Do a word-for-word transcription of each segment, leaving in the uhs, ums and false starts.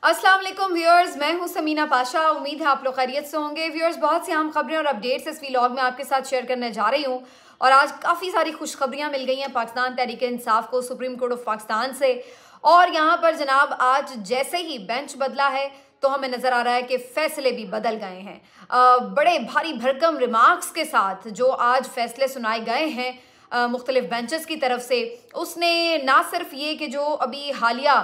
अस्सलाम वालेकुम व्यूअर्स, मैं हूं समीना पाशा। उम्मीद है आप लोग खैरियत से होंगे। व्यूअर्स, बहुत सी अहम खबरें और अपडेट्स इस व्लॉग में आपके साथ शेयर करने जा रही हूं और आज काफ़ी सारी खुशखबरियां मिल गई हैं पाकिस्तान तहरीक इंसाफ को सुप्रीम कोर्ट ऑफ पाकिस्तान से। और यहाँ पर जनाब आज जैसे ही बेंच बदला है तो हमें नज़र आ रहा है कि फैसले भी बदल गए हैं। आ, बड़े भारी भरकम रिमार्क्स के साथ जो आज फैसले सुनाए गए हैं मुख्तलिफ बेंचेस की तरफ से, उसने ना सिर्फ ये कि जो अभी हालिया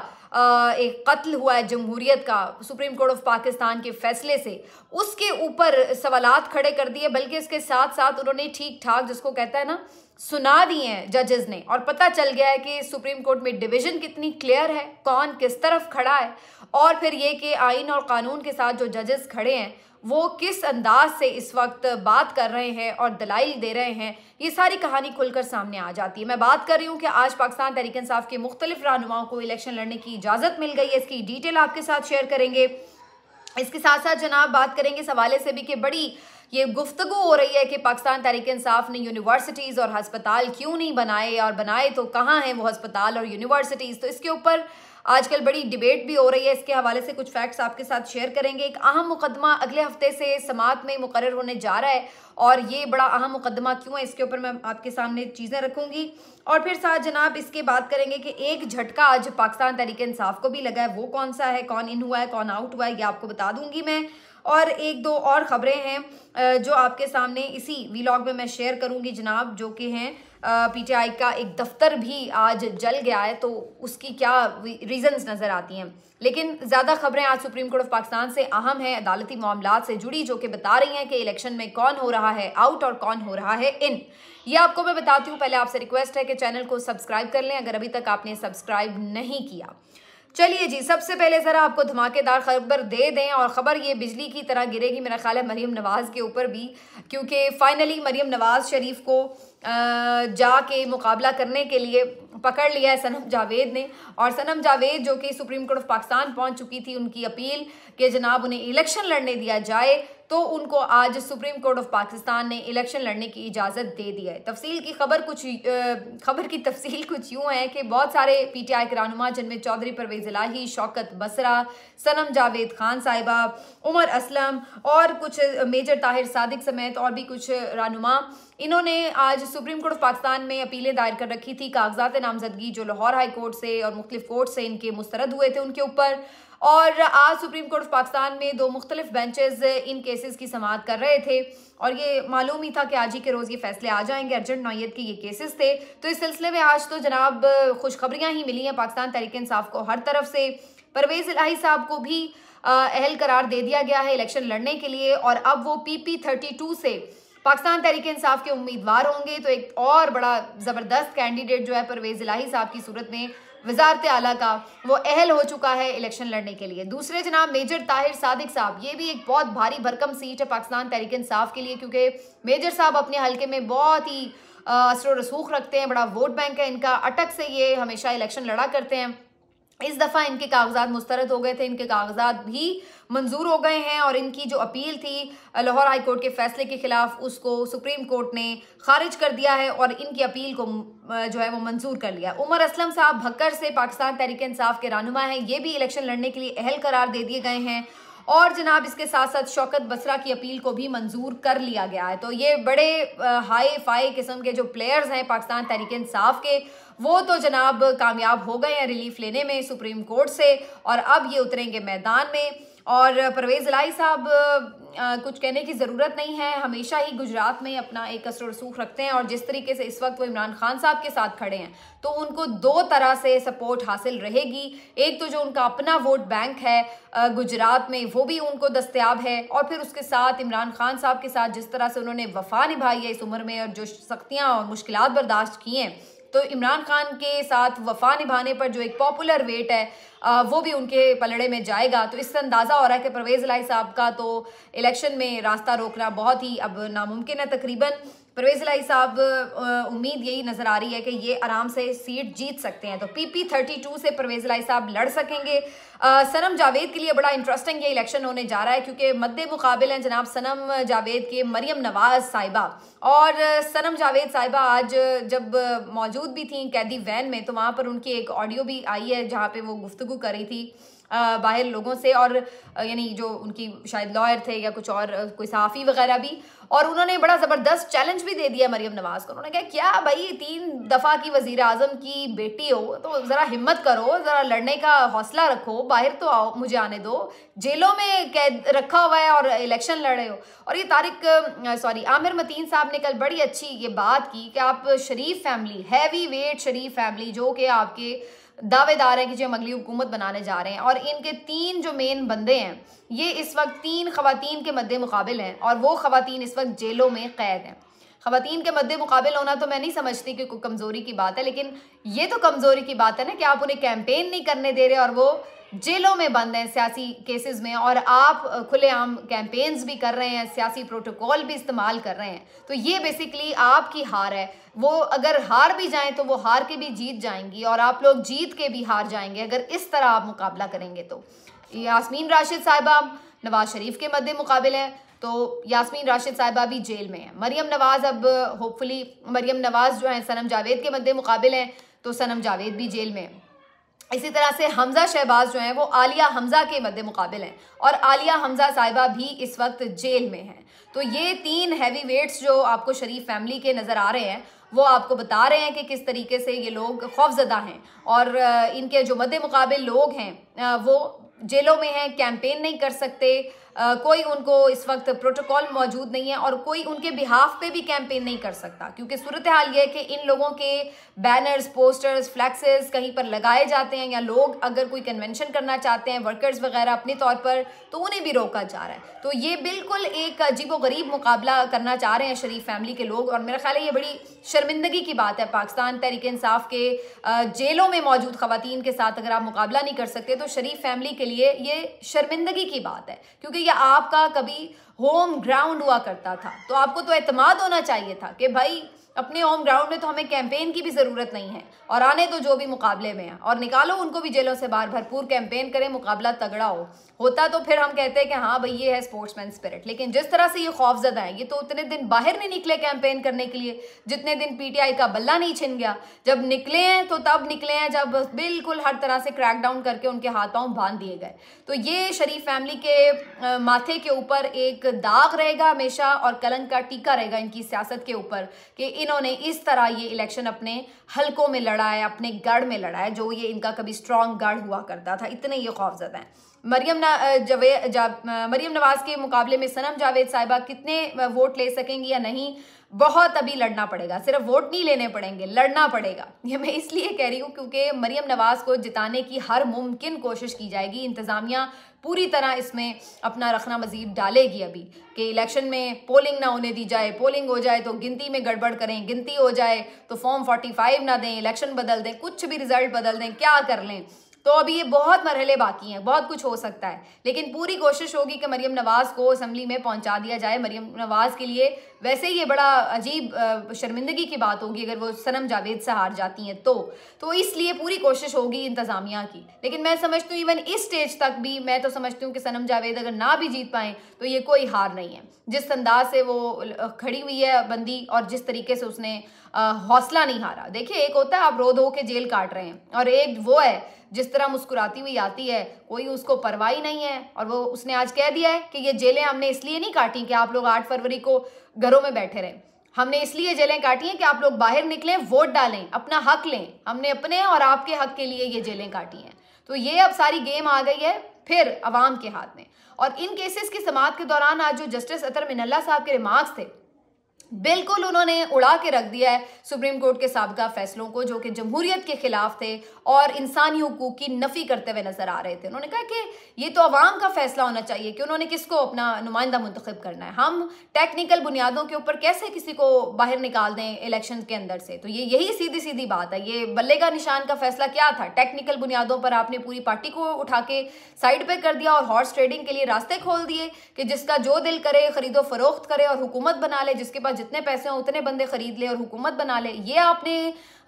एक कत्ल हुआ है जमहूरियत का सुप्रीम कोर्ट ऑफ पाकिस्तान के फैसले से, उसके ऊपर सवालात खड़े कर दिए, बल्कि इसके साथ साथ उन्होंने ठीक ठाक जिसको कहता है ना सुना दिए हैं जजेस ने। और पता चल गया है कि सुप्रीम कोर्ट में डिवीजन कितनी क्लियर है, कौन किस तरफ खड़ा है, और फिर ये कि आइन और कानून के साथ जो जजेस खड़े हैं वो किस अंदाज से इस वक्त बात कर रहे हैं और दलाइल दे रहे हैं। ये सारी कहानी खुलकर सामने आ जाती है। मैं बात कर रही हूँ कि आज पाकिस्तान तहरीक इंसाफ के मुख्तलिफ रहनुमाओं को इलेक्शन लड़ने की इजाज़त मिल गई है। इसकी डिटेल आपके साथ शेयर करेंगे। इसके साथ साथ जनाब बात करेंगे इस हवाले से भी कि बड़ी ये गुफ्तगू हो रही है कि पाकिस्तान तहरीक इंसाफ ने यूनिवर्सिटीज़ और हस्पताल क्यों नहीं बनाए, और बनाए तो कहाँ हैं वो हस्पताल और यूनिवर्सिटीज़। तो इसके ऊपर आजकल बड़ी डिबेट भी हो रही है। इसके हवाले से कुछ फैक्ट्स आपके साथ शेयर करेंगे। एक अहम मुकदमा अगले हफ्ते से समात में मुकर्रर होने जा रहा है और ये बड़ा अहम मुकदमा क्यों है इसके ऊपर मैं आपके सामने चीज़ें रखूंगी। और फिर साथ जनाब इसके बात करेंगे कि एक झटका आज पाकिस्तान तहरीक इंसाफ को भी लगा है, वो कौन सा है, कौन इन हुआ है, कौन आउट हुआ है, ये आपको बता दूंगी मैं। और एक दो और ख़बरें हैं जो आपके सामने इसी व्लॉग में मैं शेयर करूंगी जनाब, जो कि हैं पीटीआई का एक दफ्तर भी आज जल गया है, तो उसकी क्या रीजंस नज़र आती हैं। लेकिन ज़्यादा खबरें आज सुप्रीम कोर्ट ऑफ पाकिस्तान से अहम है, अदालती मामलात से जुड़ी, जो कि बता रही हैं कि इलेक्शन में कौन हो रहा है आउट और कौन हो रहा है इन। ये आपको मैं बताती हूँ। पहले आपसे रिक्वेस्ट है कि चैनल को सब्सक्राइब कर लें अगर अभी तक आपने सब्सक्राइब नहीं किया। चलिए जी, सबसे पहले ज़रा आपको धमाकेदार खबर दे दें, और ख़बर ये बिजली की तरह गिरेगी मेरा ख्याल है मरीम नवाज़ के ऊपर भी, क्योंकि फाइनली मरीम नवाज़ शरीफ को जाके मुकाबला करने के लिए पकड़ लिया है सनम जावेद ने। और सनम जावेद जो कि सुप्रीम कोर्ट ऑफ पाकिस्तान पहुंच चुकी थी, उनकी अपील कि जनाब उन्हें इलेक्शन लड़ने दिया जाए, तो उनको आज सुप्रीम कोर्ट ऑफ पाकिस्तान ने इलेक्शन लड़ने की इजाज़त दे दी है। तफसील की खबर कुछ खबर की तफसील कुछ यूँ है कि बहुत सारे पीटीआई के रहनुमा, जिनमें चौधरी परवेज़ इलाही, शौकत बसरा, सनम जावेद खान साहिबा, उमर असलम और कुछ मेजर ताहिर सादिक समेत और भी कुछ रहनुमा, इन्होंने आज सुप्रीम कोर्ट ऑफ पाकिस्तान में अपीलें दायर कर रखी थी। कागजात नामजदगी जो लाहौर हाई कोर्ट से और मुख्तलिफ कोर्ट से इनके मुस्तरद हुए थे उनके ऊपर, और आज सुप्रीम कोर्ट ऑफ पाकिस्तान में दो मुख्तलिफ बेंचेस इन केसेस की समाअत कर रहे थे, और ये मालूम ही था कि आज ही के रोज़ ये फैसले आ जाएंगे। अर्जेंट नौयत के ये केसेस थे, तो इस सिलसिले में आज तो जनाब खुशखबरियाँ ही मिली हैं पाकिस्तान तहरीक इंसाफ को हर तरफ से। परवेज़ इलाही साहब को भी अहल करार दे दिया गया है इलेक्शन लड़ने के लिए, और अब वो पी पी थर्टी टू से पाकिस्तान तहरीक इंसाफ के उम्मीदवार होंगे। तो एक और बड़ा ज़बरदस्त कैंडिडेट जो है परवेज़ इलाही साहब की सूरत में वज़ारत आला का, वो अहल हो चुका है इलेक्शन लड़ने के लिए। दूसरे जनाब मेजर ताहिर सादिक साहब, ये भी एक बहुत भारी भरकम सीट है पाकिस्तान तहरीक इंसाफ के लिए, क्योंकि मेजर साहब अपने हल्के में बहुत ही असर रसूख रखते हैं, बड़ा वोट बैंक है इनका, अटक से ये हमेशा इलेक्शन लड़ा करते हैं। इस दफ़ा इनके कागजात मुस्तरद हो गए थे, इनके कागजात भी मंजूर हो गए हैं, और इनकी जो अपील थी लाहौर हाई कोर्ट के फैसले के खिलाफ, उसको सुप्रीम कोर्ट ने खारिज कर दिया है और इनकी अपील को जो है वो मंजूर कर लिया। उमर असलम साहब भक्कर से पाकिस्तान तहरीक इंसाफ के रहनुमा हैं, ये भी इलेक्शन लड़ने के लिए अहल करार दे दिए गए हैं, और जनाब इसके साथ साथ शौकत बसरा की अपील को भी मंजूर कर लिया गया है। तो ये बड़े हाई फाई किस्म के जो प्लेयर्स हैं पाकिस्तान तहरीक इंसाफ के, वो तो जनाब कामयाब हो गए हैं रिलीफ लेने में सुप्रीम कोर्ट से, और अब ये उतरेंगे मैदान में। और परवेज़ इलाही साहब कुछ कहने की ज़रूरत नहीं है, हमेशा ही गुजरात में अपना एक असर रसूख रखते हैं, और जिस तरीके से इस वक्त वो इमरान खान साहब के साथ खड़े हैं, तो उनको दो तरह से सपोर्ट हासिल रहेगी। एक तो जो उनका अपना वोट बैंक है गुजरात में, वो भी उनको दस्तयाब है, और फिर उसके साथ इमरान खान साहब के साथ जिस तरह से उन्होंने वफा निभाई है इस उम्र में, और जो सख्तियाँ और मुश्किलात बर्दाश्त की हैं, तो इमरान खान के साथ वफा निभाने पर जो एक पॉपुलर वेट है आ, वो भी उनके पलड़े में जाएगा। तो इससे अंदाज़ा हो रहा है कि परवेज़ इलाही साहब का तो इलेक्शन में रास्ता रोकना बहुत ही अब नामुमकिन है तकरीबन। परवेज़ इलाही साहब उम्मीद यही नज़र आ रही है कि ये आराम से सीट जीत सकते हैं, तो पी पी थर्टी टू से परवेज़ इलाही साहब लड़ सकेंगे। आ, सनम जावेद के लिए बड़ा इंटरेस्टिंग ये इलेक्शन होने जा रहा है, क्योंकि मद्दे मुकाबिल हैं जनाब सनम जावेद के मरियम नवाज़ साहिबा, और सनम जावेद साहिबा आज जब मौजूद भी थी कैदी वैन में, तो वहाँ पर उनकी एक ऑडियो भी आई है जहाँ पे वो गुफ्तगू कर रही थी बाहर लोगों से, और यानी जो उनकी शायद लॉयर थे या कुछ और कोई सहाफ़ी वगैरह भी, और उन्होंने बड़ा ज़बरदस्त चैलेंज भी दे दिया मरियम नवाज़ को। उन्होंने कहा क्या भाई, तीन दफ़ा की वज़ीर आज़म की बेटी हो तो ज़रा हिम्मत करो, ज़रा लड़ने का हौसला रखो, बाहर तो आओ, मुझे आने दो, जेलों में कैद रखा हुआ है और इलेक्शन लड़ रहे हो। और ये तारिक सॉरी आमिर मतीन साहब ने कल बड़ी अच्छी ये बात की कि आप Sharif family, heavy weight Sharif family, जो कि आपके दावेदार हैं कि जो हम अगली हुकूमत बनाने जा रहे हैं, और इनके तीन जो मेन बंदे हैं ये इस वक्त तीन खवातीन के मद्दे मुकाबिल हैं, और वो खवातीन इस वक्त जेलों में कैद हैं। खवातीन के मद्दे मुकाबिल होना तो मैं नहीं समझती कि कोई कमज़ोरी की बात है, लेकिन ये तो कमज़ोरी की बात है ना कि आप उन्हें कैंपेन नहीं करने दे रहे और वो जेलों में बंद हैं सियासी केसेस में, और आप खुलेआम कैंपेन्स भी कर रहे हैं, सियासी प्रोटोकॉल भी इस्तेमाल कर रहे हैं। तो ये बेसिकली आपकी हार है। वो अगर हार भी जाएं तो वो हार के भी जीत जाएंगी, और आप लोग जीत के भी हार जाएंगे अगर इस तरह आप मुकाबला करेंगे। तो यास्मीन राशिद साहिबा नवाज शरीफ के मद्दे मुकाबिल है, तो यास्मीन राशिद साहिबा भी जेल में है। मरियम नवाज़, अब होपफुली मरियम नवाज़ जो है सनम जावेद के मद्दे मुकाबिल हैं, तो सनम जावेद भी जेल में है। इसी तरह से हमजा शहबाज जो हैं वो आलिया हमजा के मद्दे मुकाबिल हैं, और आलिया हमजा साहिबा भी इस वक्त जेल में हैं। तो ये तीन हैवी वेट्स जो आपको शरीफ फैमिली के नज़र आ रहे हैं वो आपको बता रहे हैं कि किस तरीके से ये लोग खौफजदा हैं, और इनके जो मद्दे मुकाबिल लोग हैं वो जेलों में हैं, कैंपेन नहीं कर सकते, Uh, कोई उनको इस वक्त प्रोटोकॉल मौजूद नहीं है, और कोई उनके बिहाफ पे भी कैंपेन नहीं कर सकता, क्योंकि सूरत हाल ये है कि इन लोगों के बैनर्स, पोस्टर्स, फ्लैक्सेस कहीं पर लगाए जाते हैं, या लोग अगर कोई कन्वेंशन करना चाहते हैं वर्कर्स वगैरह अपने तौर पर, तो उन्हें भी रोका जा रहा है। तो ये बिल्कुल एक अजीबोगरीब मुकाबला करना चाह रहे हैं शरीफ फैमिली के लोग, और मेरा ख्याल है ये बड़ी शर्मिंदगी की बात है पाकिस्तान तहरीक इंसाफ के जेलों में मौजूद खवातीन के साथ अगर आप मुकाबला नहीं कर सकते, तो शरीफ फैमिली के लिए ये शर्मिंदगी की बात है, क्योंकि ये आपका कभी होम ग्राउंड हुआ करता था। तो आपको तो एतमाद होना चाहिए था कि भाई अपने होम ग्राउंड में तो हमें कैंपेन की भी ज़रूरत नहीं है, और आने तो जो भी मुकाबले में है, और निकालो उनको भी जेलों से बाहर, भरपूर कैंपेन करें, मुकाबला तगड़ा हो होता तो फिर हम कहते हैं कि हाँ भाई ये है स्पोर्ट्समैन स्पिरिट। लेकिन जिस तरह से ये खौफजदा है, ये तो उतने दिन बाहर नहीं निकले कैंपेन करने के लिए जितने दिन पीटीआई का बल्ला नहीं छिन गया। जब निकले हैं तो तब निकले हैं जब बिल्कुल हर तरह से क्रैकडाउन करके उनके हाथ पांव बांध दिए गए। तो ये शरीफ फैमिली के माथे के ऊपर एक दाग रहेगा हमेशा, और कलंक का टीका रहेगा इनकी सियासत के ऊपर कि इन्होंने इस तरह ये इलेक्शन अपने हलकों में लड़ा है, अपने गढ़ में लड़ा है, जो ये इनका कभी स्ट्रॉन्ग गढ़ हुआ करता था। इतने ये खौफजदा हैं। मरियम जवे मरियम नवाज के मुकाबले में सनम जावेद साहिबा कितने वोट ले सकेंगी या नहीं, बहुत अभी लड़ना पड़ेगा। सिर्फ वोट नहीं लेने पड़ेंगे, लड़ना पड़ेगा। ये मैं इसलिए कह रही हूँ क्योंकि मरियम नवाज को जिताने की हर मुमकिन कोशिश की जाएगी। इंतज़ामिया पूरी तरह इसमें अपना रखना मजीद डालेगी अभी कि इलेक्शन में पोलिंग ना होने दी जाए, पोलिंग हो जाए तो गिनती में गड़बड़ करें, गिनती हो जाए तो फॉर्म फोर्टी फाइव ना दें, इलेक्शन बदल दें, कुछ भी रिजल्ट बदल दें, क्या कर लें। तो अभी ये बहुत मरहले बाकी हैं, बहुत कुछ हो सकता है, लेकिन पूरी कोशिश होगी कि मरियम नवाज़ को असम्बली में पहुंचा दिया जाए। मरियम नवाज़ के लिए वैसे ही ये बड़ा अजीब शर्मिंदगी की बात होगी अगर वो सनम जावेद से हार जाती हैं तो तो इसलिए पूरी कोशिश होगी इंतज़ामिया की। लेकिन मैं समझती हूँ इवन इस स्टेज तक भी मैं तो समझती हूँ कि सनम जावेद अगर ना भी जीत पाएँ तो ये कोई हार नहीं है। जिस अंदाज से वो खड़ी हुई है बंदी, और जिस तरीके से उसने हौसला नहीं हारा। देखिए, एक होता है आप रो धो के जेल काट रहे हैं, और एक वो है जिस तरह मुस्कुराती हुई आती है, कोई उसको परवाह नहीं है। और वो उसने आज कह दिया है कि ये जेलें हमने इसलिए नहीं काटी कि आप लोग आठ फरवरी को घरों में बैठे रहें, हमने इसलिए जेलें काटी हैं कि आप लोग बाहर निकलें, वोट डालें, अपना हक लें। हमने अपने और आपके हक के लिए ये जेलें काटी हैं। तो ये अब सारी गेम आ गई है फिर अवाम के हाथ में। और इन केसेस की समाअत के दौरान आज जो जस्टिस अतर मिनल्ला साहब के रिमार्क्स थे, बिल्कुल उन्होंने उड़ा के रख दिया है सुप्रीम कोर्ट के साबिका फैसलों को जो कि जमहूरियत के खिलाफ थे और इंसानी हुकूक की नफ़ी करते हुए नजर आ रहे थे। उन्होंने कहा कि ये तो अवाम का फैसला होना चाहिए कि उन्होंने किसको अपना नुमाइंदा मुंतखब करना है। हम टेक्निकल बुनियादों के ऊपर कैसे किसी को बाहर निकाल दें इलेक्शन के अंदर से। तो ये यही सीधी सीधी बात है। ये बल्ले का निशान का फैसला क्या था? टेक्निकल बुनियादों पर आपने पूरी पार्टी को उठा के साइड पे कर दिया और हॉर्स ट्रेडिंग के लिए रास्ते खोल दिए कि जिसका जो दिल करे खरीदो फरोख्त करे और हुकूमत बना ले, जिसके पास जितने पैसे हों उतने बंदे खरीद ले और हुकूमत बना ले। ये आपने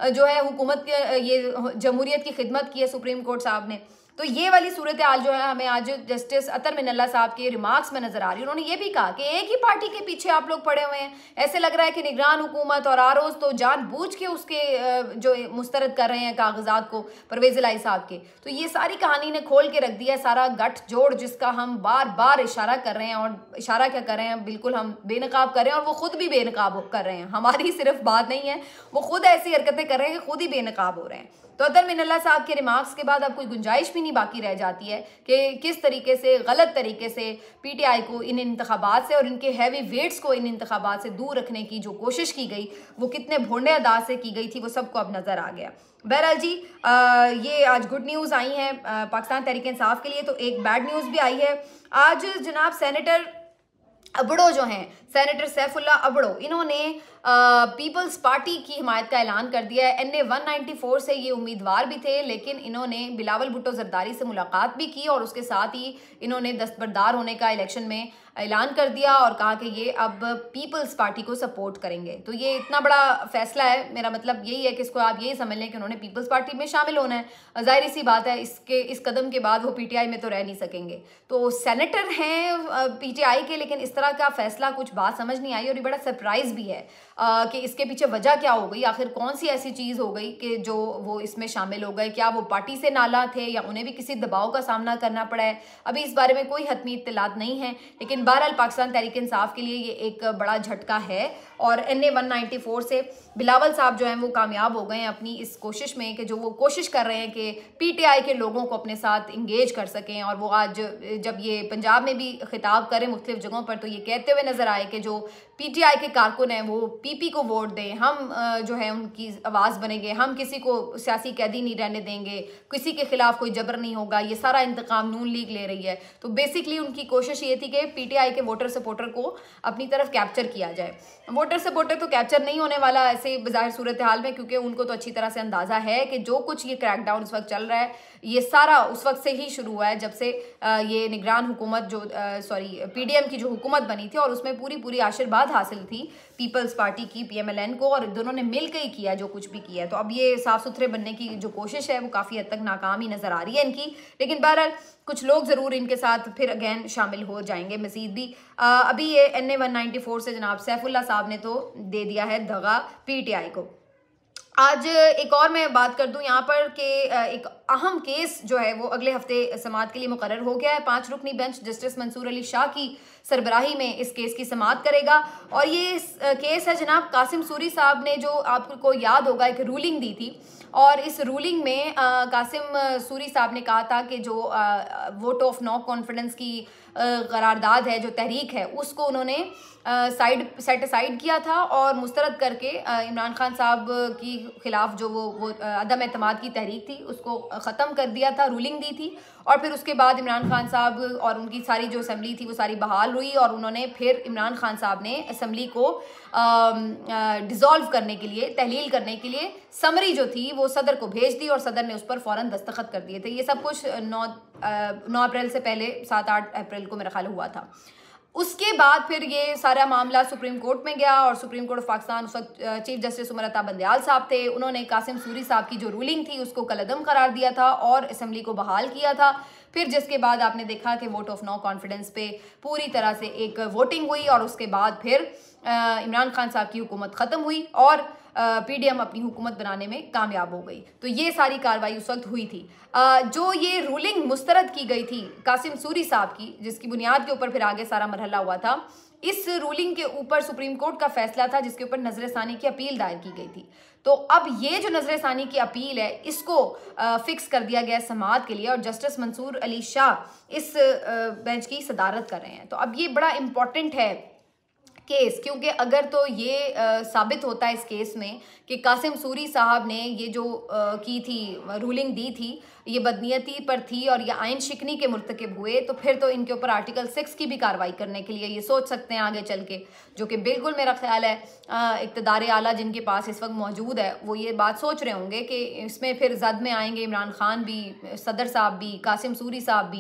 जो है हुकूमत के ये जमहूरियत की खिदमत की है सुप्रीम कोर्ट साहब ने। तो ये वाली सूरत हाल जो है हमें आज जस्टिस अतर मिनल्ला साहब के रिमार्क्स में नजर आ रही है। उन्होंने ये भी कहा कि एक ही पार्टी के पीछे आप लोग पड़े हुए हैं, ऐसे लग रहा है कि निगरान हुकूमत और आरोज तो जानबूझ के उसके जो मुस्तरद कर रहे हैं कागजात को परवेज इलाही साहब के। तो ये सारी कहानी ने खोल के रख दिया सारा गठ जोड़ जिसका हम बार बार इशारा कर रहे हैं। और इशारा क्या कर रहे हैं, बिल्कुल हम बेनकाब कर रहे हैं और वो खुद भी बेनकाब कर रहे हैं। हमारी सिर्फ बात नहीं है, वो खुद ऐसी हरकतें कर रहे हैं कि खुद ही बेनकाब हो रहे हैं। तो अतर मिनल्ला साहब के रिमार्क्स के बाद अब कोई गुंजाइश भी नहीं बाकी रह जाती है कि किस तरीके से गलत तरीके से पीटीआई को इन इंतखाबात से और इनके हैवी वेट्स को इन इंतखाबात से दूर रखने की जो कोशिश की गई वो कितने भोंडे अंदाज से की गई थी, वो सबको अब नजर आ गया। बहरहाल जी आ, ये आज गुड न्यूज़ आई हैं पाकिस्तान तहरीक इंसाफ के लिए, तो एक बैड न्यूज़ भी आई है। आज जनाब सेनेटर अबड़ो जो हैं, सेनेटर सैफुल्ला अबड़ो, इन्होंने पीपल्स पार्टी की हिमायत का ऐलान कर दिया है। N A one ninety four से ये उम्मीदवार भी थे, लेकिन इन्होंने बिलावल भुट्टो जरदारी से मुलाकात भी की और उसके साथ ही इन्होंने दस्तबरदार होने का इलेक्शन में ऐलान कर दिया और कहा कि ये अब पीपल्स पार्टी को सपोर्ट करेंगे। तो ये इतना बड़ा फैसला है, मेरा मतलब यही है कि इसको आप यही समझ लें कि उन्होंने पीपल्स पार्टी में शामिल होना है। जाहिर सी बात है इसके इस कदम के बाद वो पीटीआई में तो रह नहीं सकेंगे। तो सेनेटर हैं पीटीआई के, लेकिन इस तरह का फैसला कुछ बात समझ नहीं आई और ये बड़ा सरप्राइज भी है आ, कि इसके पीछे वजह क्या हो गई, आखिर कौन सी ऐसी चीज़ हो गई कि जो वो इसमें शामिल हो गए। क्या वो पार्टी से नाला थे या उन्हें भी किसी दबाव का सामना करना पड़ा है, अभी इस बारे में कोई हतमी इत्तलात नहीं है। लेकिन बहरहाल पाकिस्तान तहरीक इंसाफ के लिए ये एक बड़ा झटका है और N A one ninety four से बिलावल साहब जो हैं वो कामयाब हो गए हैं अपनी इस कोशिश में कि जो वो कोशिश कर रहे हैं कि पीटीआई के लोगों को अपने साथ इंगेज कर सकें। और वो आज जब ये पंजाब में भी खिताब करें मुख्तलिफ जगहों पर, तो ये कहते हुए नजर आए कि जो पीटीआई के कारकुन हैं वो पीपी को वोट दें, हम जो है उनकी आवाज़ बनेंगे, हम किसी को सियासी कैदी नहीं रहने देंगे, किसी के खिलाफ कोई जबर नहीं होगा, ये सारा इंतकाम नून लीग ले रही है। तो बेसिकली उनकी कोशिश ये थी कि पीटीआई के वोटर सपोर्टर को अपनी तरफ कैप्चर किया जाए। वोटर सपोर्टर तो कैप्चर नहीं होने वाला ऐसे बज़ाहिर सूरत हाल में, क्योंकि उनको तो अच्छी तरह से अंदाज़ा है कि जो कुछ ये क्रैकडाउन इस वक्त चल रहा है ये सारा उस वक्त से ही शुरू हुआ है जब से ये निगरान हुकूमत जो सॉरी पीडीएम की जो हुकूमत बनी थी और उसमें पूरी पूरी आशीर्वाद हासिल थी पीपल्स पार्टी की पीएमएलएन को, और दोनों ने मिल के ही किया जो कुछ भी किया। तो अब ये साफ सुथरे बनने की जो कोशिश है वो काफ़ी हद तक नाकाम ही नज़र आ रही है इनकी। लेकिन बहरहाल कुछ लोग ज़रूर इनके साथ फिर अगेन शामिल हो जाएंगे मजीद भी। आ, अभी ये N A one ninety four से जनाब सैफुल्ला साहब ने तो दे दिया है दगा पीटीआई को। आज एक और मैं बात कर दूं यहाँ पर कि एक अहम केस जो है वो अगले हफ्ते समाअत के लिए मुकर्रर हो गया है। पांच रुकनी बेंच जस्टिस मंसूर अली शाह की सरबराही में इस केस की समाअत करेगा और ये केस है जनाब कासिम सूरी साहब ने जो आपको याद होगा एक रूलिंग दी थी और इस रूलिंग में आ, कासिम सूरी साहब ने कहा था कि जो वोट ऑफ नो कॉन्फिडेंस की करारदाद है जो तहरीक है उसको उन्होंने साइड सेट असाइड किया था और मुस्तरद करके इमरान खान साहब की खिलाफ जो वो वो अदम एतमाद की तहरीक थी उसको ख़त्म कर दिया था, रूलिंग दी थी। और फिर उसके बाद इमरान खान साहब और उनकी सारी जो असम्बली थी वो सारी बहाल हुई और उन्होंने फिर इमरान खान साहब ने असम्बली को डिज़ोल्व करने के लिए, तहलील करने के लिए समरी जो थी वो सदर को भेज दी और सदर ने उस पर फ़ौरन दस्तखत कर दिए थे। ये सब कुछ नौ नौ अप्रैल से पहले सात आठ अप्रैल को मेरा ख्याल हुआ था। उसके बाद फिर ये सारा मामला सुप्रीम कोर्ट में गया और सुप्रीम कोर्ट ऑफ पाकिस्तान उस वक्त चीफ जस्टिस उमर अता बंदयाल साहब थे, उन्होंने कासिम सूरी साहब की जो रूलिंग थी उसको कलअदम करार दिया था और असम्बली को बहाल किया था। फिर जिसके बाद आपने देखा कि वोट ऑफ नो कॉन्फिडेंस पे पूरी तरह से एक वोटिंग हुई और उसके बाद फिर इमरान खान साहब की हुकूमत ख़त्म हुई और पीडीएम अपनी हुकूमत बनाने में कामयाब हो गई। तो ये सारी कार्रवाई उस वक्त हुई थी। जो ये रूलिंग मुस्तरद की गई थी कासिम सूरी साहब की, जिसकी बुनियाद के ऊपर फिर आगे सारा मरहला हुआ था, इस रूलिंग के ऊपर सुप्रीम कोर्ट का फैसला था जिसके ऊपर नजरसानी की अपील दायर की गई थी। तो अब ये जो नजरसानी की अपील है इसको आ, फिक्स कर दिया गया समाअत के लिए और जस्टिस मंसूर अली शाह इस बेंच की सदारत कर रहे हैं। तो अब ये बड़ा इम्पोर्टेंट है केस, क्योंकि अगर तो ये आ, साबित होता है इस केस में कि कासिम सूरी साहब ने ये जो आ, की थी रूलिंग दी थी ये बदनीयती पर थी और ये आइन शिकनी के मुर्तकिब हुए, तो फिर तो इनके ऊपर आर्टिकल सिक्स की भी कार्रवाई करने के लिए ये सोच सकते हैं आगे चल के, जो कि बिल्कुल मेरा ख्याल है इक़्तिदार आला जिनके पास इस वक्त मौजूद है वो ये बात सोच रहे होंगे कि इसमें फिर जद में आएंगे इमरान खान भी, सदर साहब भी, कासिम सूरी साहब भी।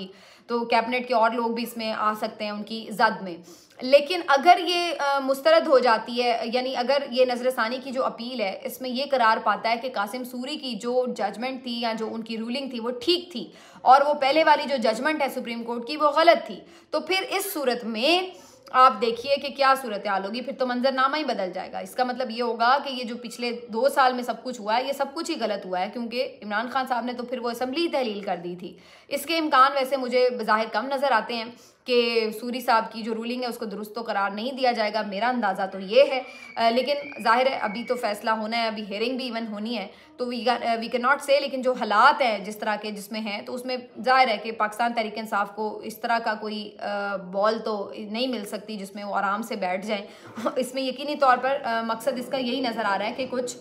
तो कैबिनेट के और लोग भी इसमें आ सकते हैं उनकी जद में। लेकिन अगर ये आ, मुस्तरद हो जाती है, यानी अगर ये नजरसानी की जो अपील है इसमें ये करार पाता है कि कासिम सूरी की जो जजमेंट थी या जो उनकी रूलिंग थी वो ठीक थी और वो पहले वाली जो जजमेंट है सुप्रीम कोर्ट की वो गलत थी, तो फिर इस सूरत में आप देखिए कि क्या सूरत हाल होगी। फिर तो मंजरनामा ही बदल जाएगा। इसका मतलब ये होगा कि ये जो पिछले दो साल में सब कुछ हुआ है ये सब कुछ ही गलत हुआ है, क्योंकि इमरान खान साहब ने तो फिर वो असम्बली तहलील कर दी थी। इसके इम्कान वैसे मुझे ज़ाहिर कम नज़र आते हैं कि सूरी साहब की जो रूलिंग है उसको दुरुस्त तो करार नहीं दिया जाएगा, मेरा अंदाज़ा तो ये है। आ, लेकिन जाहिर है अभी तो फैसला होना है, अभी हेयरिंग भी इवन होनी है, तो वी वी कैन नॉट से। लेकिन जो हालात हैं जिस तरह के जिसमें हैं तो उसमें जाहिर है कि पाकिस्तान तहरीक इंसाफ को इस तरह का कोई आ, बॉल तो नहीं मिल सकती जिसमें वो आराम से बैठ जाएं। इसमें यकीनी तौर पर आ, मकसद इसका यही नज़र आ रहा है कि कुछ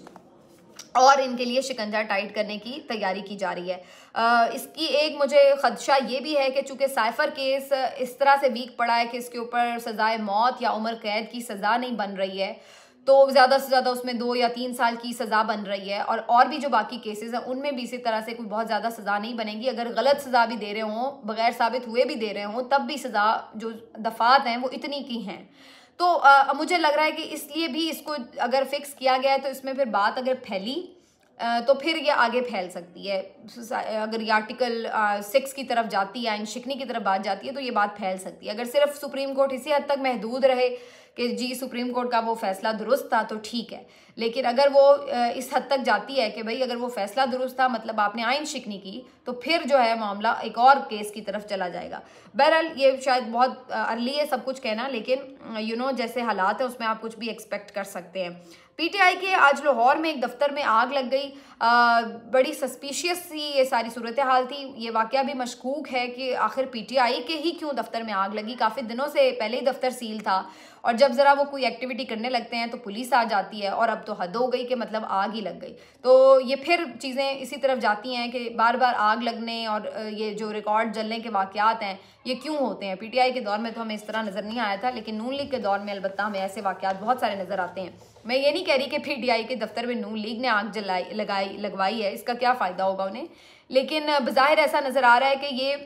और इनके लिए शिकंजा टाइट करने की तैयारी की जा रही है। आ, इसकी एक मुझे खदशा ये भी है कि चूंकि साइफर केस इस तरह से वीक पड़ा है कि इसके ऊपर सजाए मौत या उम्र कैद की सज़ा नहीं बन रही है, तो ज़्यादा से ज़्यादा उसमें दो या तीन साल की सज़ा बन रही है, और और भी जो बाकी केसेस हैं उनमें भी इसी तरह से कोई बहुत ज़्यादा सज़ा नहीं बनेगी। अगर गलत सज़ा भी दे रहे हों, बगैर साबित हुए भी दे रहे हों, तब भी सज़ा जो दफ़ात हैं वो इतनी की हैं। तो आ, मुझे लग रहा है कि इसलिए भी इसको अगर फिक्स किया गया है तो इसमें फिर बात अगर फैली आ, तो फिर ये आगे फैल सकती है। अगर ये आर्टिकल सिक्स की तरफ जाती है, आइन शिकनी की तरफ बात जाती है, तो ये बात फैल सकती है। अगर सिर्फ सुप्रीम कोर्ट इसी हद तक महदूद रहे कि जी सुप्रीम कोर्ट का वो फैसला दुरुस्त था तो ठीक है, लेकिन अगर वो इस हद तक जाती है कि भाई अगर वो फैसला दुरुस्त था मतलब आपने आइन शिकनी की, तो फिर जो है मामला एक और केस की तरफ चला जाएगा। बहरहाल ये शायद बहुत अर्ली है सब कुछ कहना, लेकिन यू नो जैसे हालात है उसमें आप कुछ भी एक्सपेक्ट कर सकते हैं। पीटीआई के आज लाहौर में एक दफ्तर में आग लग गई। आ, बड़ी सस्पिशियस सी ये सारी सूरत हाल थी। ये वाकया भी मशकूक है कि आखिर पीटीआई के ही क्यों दफ्तर में आग लगी। काफ़ी दिनों से पहले ही दफ्तर सील था और जब ज़रा वो कोई एक्टिविटी करने लगते हैं तो पुलिस आ जाती है, और अब तो हद हो गई कि मतलब आग ही लग गई। तो ये फिर चीज़ें इसी तरफ जाती हैं कि बार बार आग लगने और ये जो रिकॉर्ड जलने के वाक़यात हैं ये क्यों होते हैं। पीटीआई के दौर में तो हमें इस तरह नज़र नहीं आया था, लेकिन नून लीग के दौर में अलबत्ता हमें ऐसे वाक़यात बहुत सारे नज़र आते हैं। मैं ये नहीं कह रही कि पीटीआई के दफ्तर में नून लीग ने आग जलाई लगाई लगवाई है, इसका क्या फ़ायदा होगा उन्हें, लेकिन बज़ाहिर ऐसा नज़र आ रहा है कि ये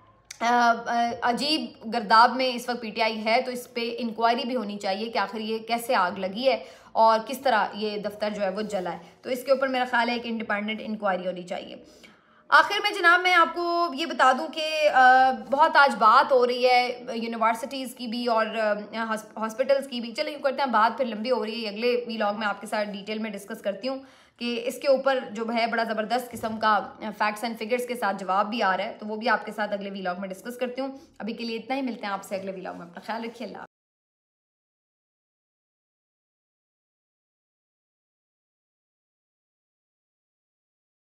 अजीब गर्दाब में इस वक्त पीटीआई है, तो इस पे इंक्वायरी भी होनी चाहिए कि आखिर ये कैसे आग लगी है और किस तरह ये दफ्तर जो है वो जला है। तो इसके ऊपर मेरा ख्याल है कि इंडिपेंडेंट इंक्वायरी होनी चाहिए। आखिर में जनाब मैं आपको ये बता दूं कि बहुत आज बात हो रही है यूनिवर्सिटीज़ की भी और हॉस्पिटल्स की भी। चलिए करते हैं बात, फिर लंबी हो रही है, अगले वीलॉग में आपके साथ डिटेल में डिस्कस करती हूँ कि इसके ऊपर जो है बड़ा ज़बरदस्त किस्म का फैक्ट्स एंड फिगर्स के साथ जवाब भी आ रहा है, तो वो भी आपके साथ अगले वीलॉग में डिस्कस करती हूँ। अभी के लिए इतना ही, मिलते हैं आपसे अगले वीलॉग में। अपना ख्याल रखिए। अल्लाह।